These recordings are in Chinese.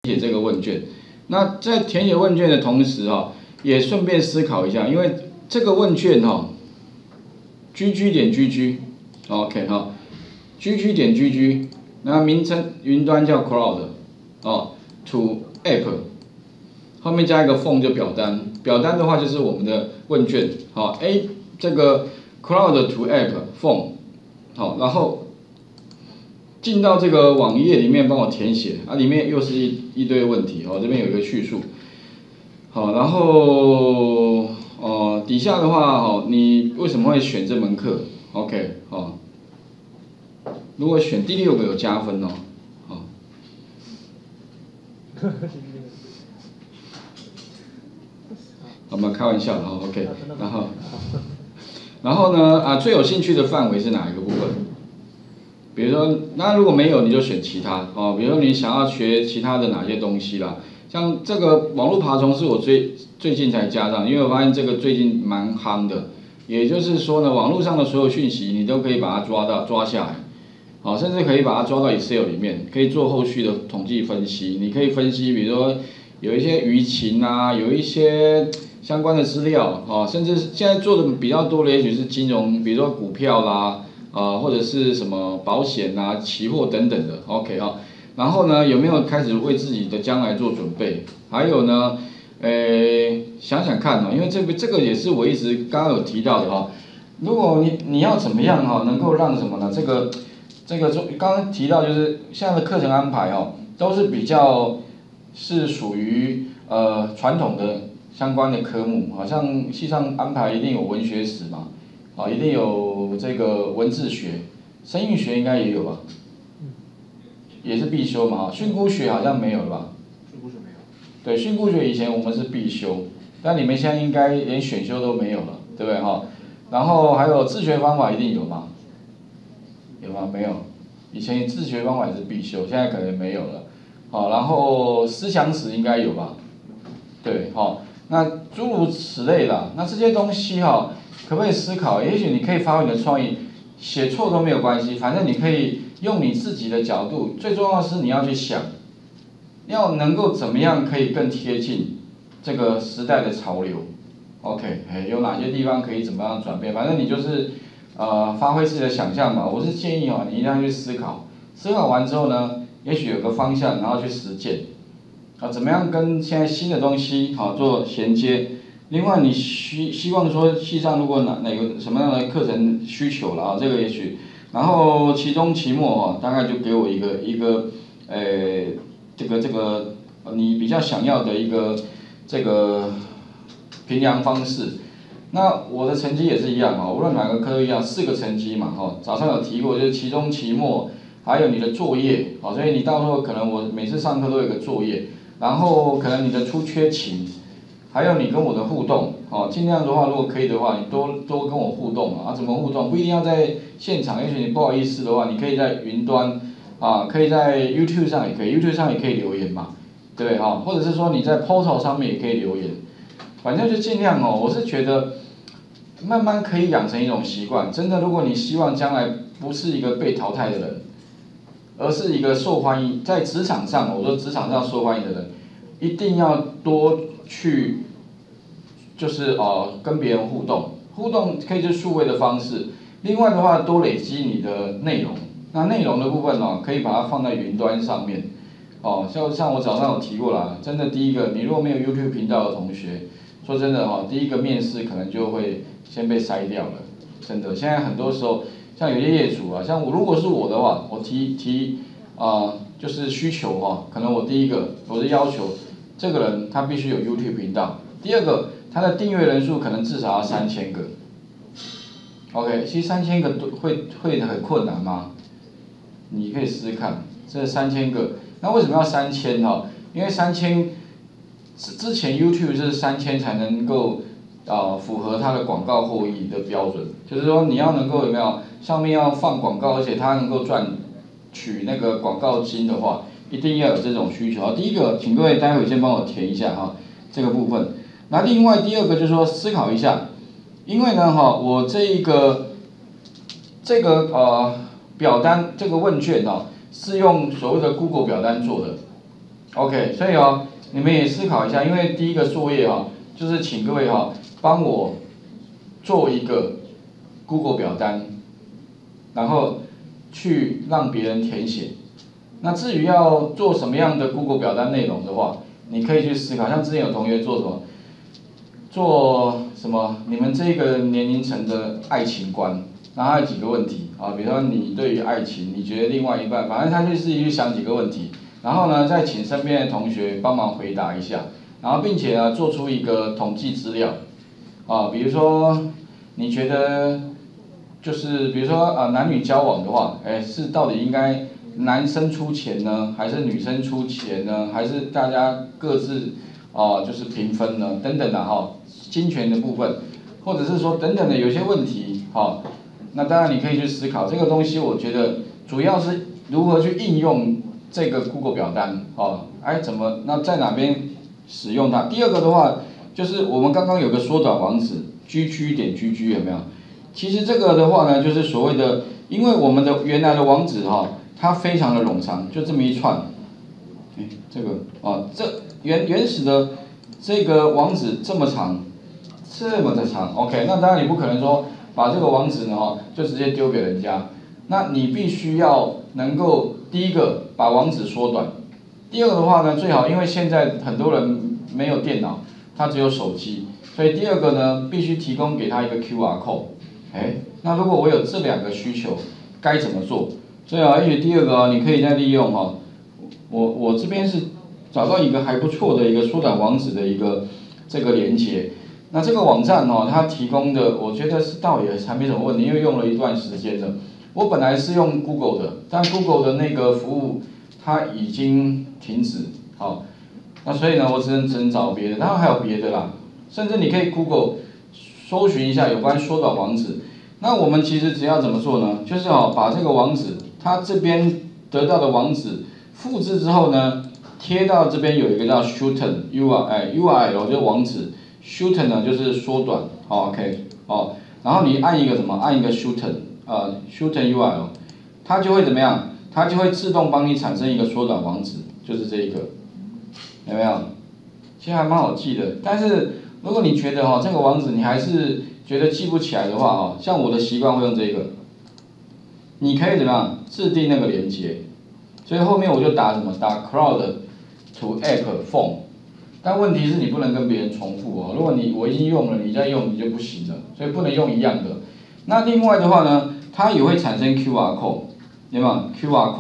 写这个问卷。那在填写问卷的同时也顺便思考一下，因为这个问卷，gg 点 gg，OK gg 点 gg， 那名称云端叫 cloud to app， 后面加一个 form 就表单，表单的话就是我们的问卷，A 这个 cloud to app form， 然后进到这个网页里面帮我填写，里面又是一堆问题，这边有一个叙述，然后底下的话你为什么会选这门课 ？OK， 如果选第6个有加分我们开玩笑的，OK， 然后呢最有兴趣的范围是哪一个部分？比如说，那如果没有你就选其他比如说你想要学其他的哪些东西啦，像这个网络爬虫是我最近才加上，因为我发现这个最近蛮夯的，也就是说呢，网络上的所有讯息你都可以把它抓下来，甚至可以把它抓到 Excel 里面，可以做后续的统计分析。你可以分析，比如说有一些舆情有一些相关的资料甚至现在做的比较多的也许是金融，比如说股票啦。或者是什么保险期货等等的 ，OK 然后呢，有没有开始为自己的将来做准备？还有呢，想想看因为这个也是我一直刚刚有提到的如果你要怎么样能够让什么呢？这个刚刚提到就是现在的课程安排都是比较是属于传统的相关的科目，好像系上安排一定有文学史嘛。一定有这个文字学，声韵学应该也有吧？也是必修嘛训诂学好像没有了吧？ 训诂学没有。 对，训诂学以前我们是必修，但你们现在应该连选修都没有了，对不对然后还有自学方法一定有吗？有吗？没有。以前自学方法也是必修，现在可能没有了。然后思想史应该有吧？对，那诸如此类的，那这些东西可不可以思考？也许你可以发挥你的创意，写错都没有关系，反正你可以用你自己的角度。最重要的是你要去想，要能够怎么样可以更贴近这个时代的潮流。OK， 有哪些地方可以怎么样转变？反正你就是发挥自己的想象嘛。我是建议你一定要去思考，思考完之后呢，也许有个方向，然后去实践。怎么样跟现在新的东西做衔接？另外，你希望说系上如果哪个什么样的课程需求了这个也许，然后期中期末大概就给我一个这个你比较想要的一个这个评量方式。那我的成绩也是一样无论哪个科都一样，4个成绩嘛早上有提过，就是期中期末还有你的作业所以你到时候可能我每次上课都有个作业，然后可能你的出缺勤。还有你跟我的互动，尽量的话，如果可以的话，你多跟我互动怎么互动？不一定要在现场，也许你不好意思的话，你可以在云端，可以在 YouTube 上也可以 ，YouTube 上也可以留言嘛，对不对或者是说你在 Portal 上面也可以留言，反正就尽量我是觉得慢慢可以养成一种习惯。真的，如果你希望将来不是一个被淘汰的人，而是一个受欢迎，在职场上，我说职场上受欢迎的人，一定要多去。就是跟别人互动可以是数位的方式。另外的话，多累积你的内容。那内容的部分可以把它放在云端上面。像我早上有提过啦，真的第一个，你如果没有 YouTube 频道的同学，说真的第一个面试可能就会先被筛掉了。真的，现在很多时候，像有些业主像如果是我的话，我提就是需求可能我第一个我是要求这个人他必须有 YouTube 频道。第二个。它的订阅人数可能至少要3000个 ，OK， 其实3000个会很困难吗？你可以试试看，这3000个，那为什么要3000因为3000之前 YouTube 是3000才能够符合它的广告获益的标准，就是说你要能够有没有上面要放广告，而且它能够赚取那个广告金的话，一定要有这种需求。第一个，请各位待会先帮我填一下这个部分。那另外第二个就是说思考一下，因为呢我这个表单这个问卷是用所谓的 Google 表单做的， OK， 所以你们也思考一下，因为第一个作业就是请各位帮我做一个 Google 表单，然后去让别人填写。那至于要做什么样的 Google 表单内容的话，你可以去思考。像之前有同学做什么？做什么？你们这个年龄层的爱情观，然后还有几个问题比如说你对于爱情，你觉得另外一半，反正他就自己去想几个问题，然后呢，再请身边的同学帮忙回答一下，然后并且呢，做出一个统计资料比如说你觉得就是比如说男女交往的话，是到底应该男生出钱呢，还是女生出钱呢，还是大家各自就是平分呢？等等的金钱的部分，或者是说等等的有些问题那当然你可以去思考这个东西。我觉得主要是如何去应用这个 Google 表单怎么那在哪边使用它？第二个的话，就是我们刚刚有个缩短网址 gg.gg 有没有？其实这个的话呢，就是所谓的，因为我们的原来的网址它非常的冗长，就这么一串，这个这原始的这个网址这么长，这么的长 ，OK， 那当然你不可能说把这个网址呢就直接丢给人家，那你必须要能够第一个把网址缩短，第二个的话呢，最好因为现在很多人没有电脑，他只有手机，所以第二个呢必须提供给他一个 QR code，那如果我有这两个需求，该怎么做？所以而且第二个你可以再利用我这边是找到一个还不错的一个缩短网址的一个这个连接。那这个网站它提供的，我觉得是倒也还没什么问题，因为用了一段时间了。我本来是用 Google 的，但 Google 的那个服务它已经停止，那所以呢，我只能找别的，当然还有别的啦，甚至你可以 Google 搜寻一下有关缩短网址。那我们其实只要怎么做呢？就是把这个网址，它这边得到的网址复制之后呢，贴到这边有一个叫 shorten URL 就是网址 ，shorten 呢就是缩短，OK 然后你按一个什么？按一个 shorten URL， 它就会怎么样？它就会自动帮你产生一个缩短网址，就是这一个，有没有？其实还蛮好记的，但是如果你觉得这个网址你还是觉得记不起来的话像我的习惯会用这个，你可以怎么样制定那个连接，所以后面我就打什么？打 cloud to app phone， 但问题是你不能跟别人重复如果我已经用了，你再用你就不行了，所以不能用一样的。那另外的话呢，它也会产生 QR code， 有没有 QR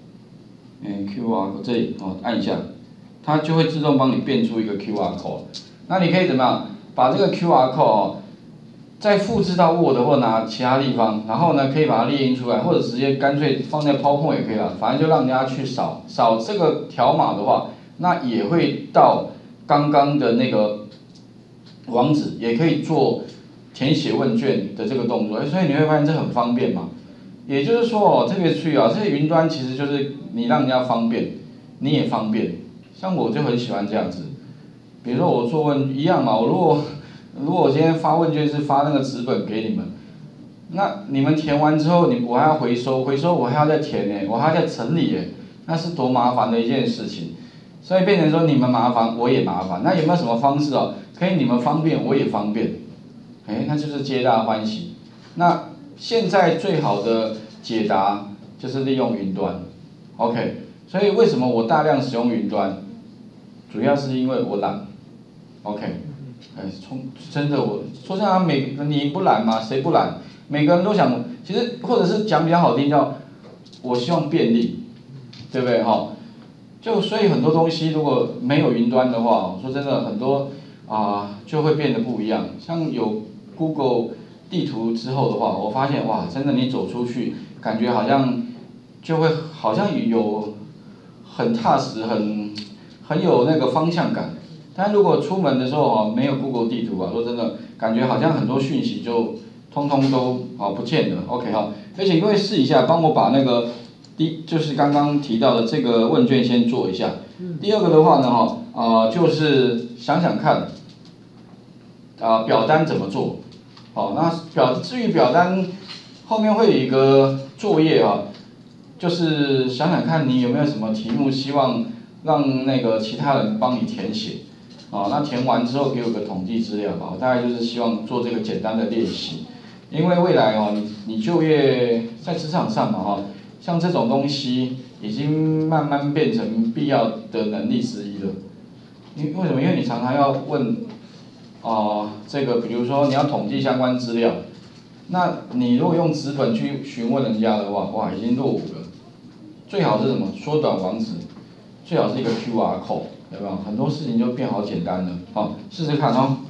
code？QR code 这里按一下，它就会自动帮你变出一个 QR code。那你可以怎么样？把这个 QR code再复制到 Word 或拿其他地方，然后呢可以把它列印出来，或者直接干脆放在 PowerPoint 也可以了，反正就让人家去扫这个条码的话，那也会到刚刚的那个网址，也可以做填写问卷的这个动作，所以你会发现这很方便嘛。也就是说特别注意这些云端其实就是你让人家方便，你也方便。像我就很喜欢这样子，比如说我做问一样嘛，如果我今天发问卷是发那个纸本给你们，那你们填完之后我还要回收我还要再填我还要再整理那是多麻烦的一件事情。所以变成说你们麻烦我也麻烦，那有没有什么方式可以你们方便我也方便？那就是皆大欢喜。那现在最好的解答就是利用云端 ，OK。所以为什么我大量使用云端？主要是因为我懒 ，OK。真的我说真的你不懒吗？谁不懒？每个人都想，其实或者是讲比较好听叫，我希望便利，对不对所以很多东西如果没有云端的话，说真的很多就会变得不一样。像有 Google 地图之后的话，我发现哇，真的你走出去，感觉好像就会好像有很踏实，很有那个方向感。但如果出门的时候没有 Google 地图说真的，感觉好像很多讯息就通通都不见了。OK 所以请各位试一下，帮我把那个就是刚刚提到的这个问卷先做一下。第二个的话呢就是想想看表单怎么做。那至于表单后面会有一个作业就是想想看你有没有什么题目希望让那个其他人帮你填写，那填完之后给我个统计资料，大概就是希望做这个简单的练习，因为未来你就业在职场上嘛像这种东西已经慢慢变成必要的能力之一了。为什么？因为你常常要问这个比如说你要统计相关资料，那你如果用纸本去询问人家的话，哇，已经落伍了。最好是什么？缩短网址，最好是一个 QR code， 有没有？很多事情就变好简单了。试试看哦。